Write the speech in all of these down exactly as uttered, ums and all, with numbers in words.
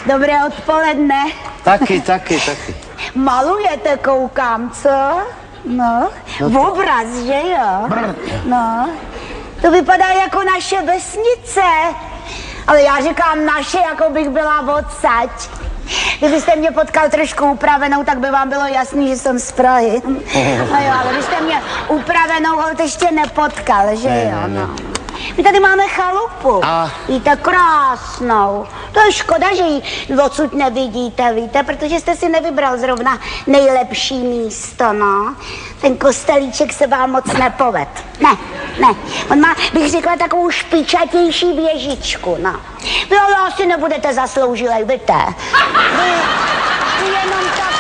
Dobré odpoledne. Taky, taky, taky. Malujete, koukám, co? No, v obraz, že jo? No, to vypadá jako naše vesnice. Ale já říkám naše, jako bych byla odsaď. Kdybyste mě potkal trošku upravenou, tak by vám bylo jasný, že jsem z Prahy. No jo, ale když jste mě upravenou holt ještě nepotkal, že ne, jo? ne, ne. No. My tady máme chalupu. A? Víte, krásnou. To je škoda, že ji odsud nevidíte, víte, protože jste si nevybral zrovna nejlepší místo, no. Ten kostelíček se vám moc nepoved. Ne, ne. On má, bych řekla, takovou špičatější věžičku, no. Vy ale asi nebudete zasloužilej, víte. Vy, vy jenom tak...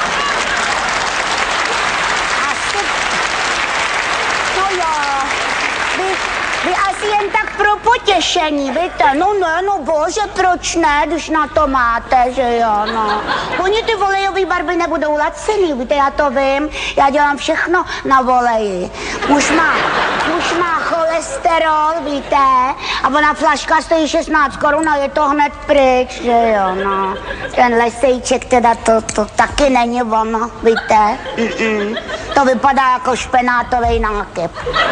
Asi... No jo. Vy, vy asi jen tak pro potěšení, víte. No ne, no bože, proč ne, když na to máte, že jo, no. Oni ty volejové barvy nebudou lacený, víte, já to vím. Já dělám všechno na voleji. Muž má, muž má cholesterol, víte, a ona flaška stojí šestnáct korun a je to hned pryč, že jo, no. Ten lesejček teda to, to taky není ono, víte. Mm-mm. To vypadá jako špenátový nákyp.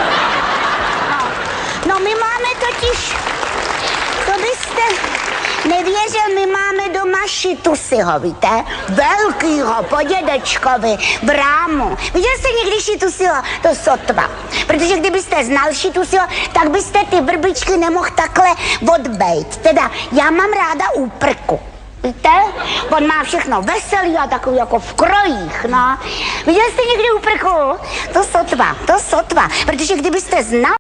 No my máme totiž, to byste nevěřil, my máme doma šitusiho, víte? Velkýho, po dědečkovi, v rámu. Viděl jste někdy šitusiho? To sotva. Protože kdybyste znal šitusiho, tak byste ty vrbičky nemohl takhle odbejt. Teda já mám ráda úprku. Víte? On má všechno veselý a takový jako v krojích, no. Viděl jste někdy úprku? To sotva, to sotva. Protože kdybyste znal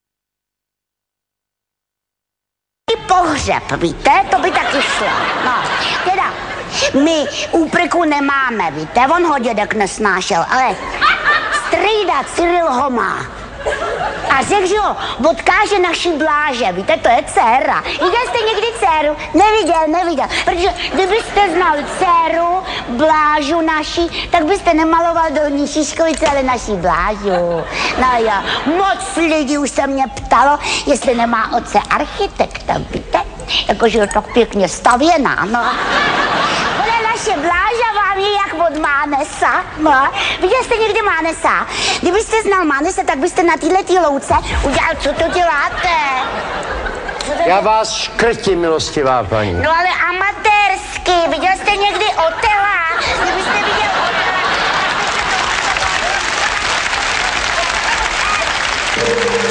pohřeb, víte, to by taky šlo. No, teda, my úprku nemáme, víte, on ho dědek nesnášel, ale strýda Cyril ho má. A řekl, že ho odkáže naší Bláže, víte, to je dcéra. Viděl jste někdy dceru? Neviděl, neviděl, protože kdybyste znal dceru, Blážu naší, tak byste nemaloval dolní Šiškovice, ale naší Blážu. No jo, moc lidí už se mě ptalo, jestli nemá otce architekta, víte, jakože je tak pěkně stavěná, no. Ona naše Bláža vám je jak od Mánesa, no. Viděl jste někdy Mánesa? Kdybyste znal Mánesa, tak byste na této louce udělal, co to děláte? Co to Já vás škrtím, milostivá paní. No ale amatérsky, viděl jste někdy Otela? Kdybyste viděl Otela...